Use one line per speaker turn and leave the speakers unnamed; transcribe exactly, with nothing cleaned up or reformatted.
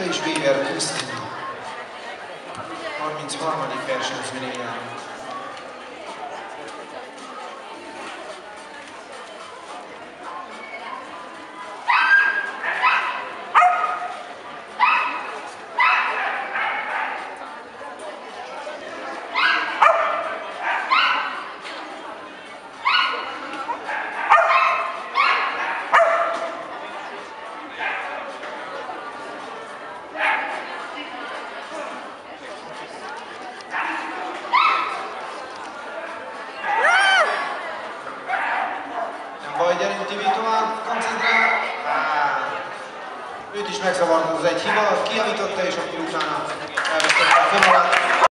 és Weber Krisztina. harmincharmadik versenyzőnél járunk. Vagy gyerünk Tibi tovább, koncentrál. Őt is megzavarta az egy hiba, kijavította és akkor utána elvesztette a fönalat.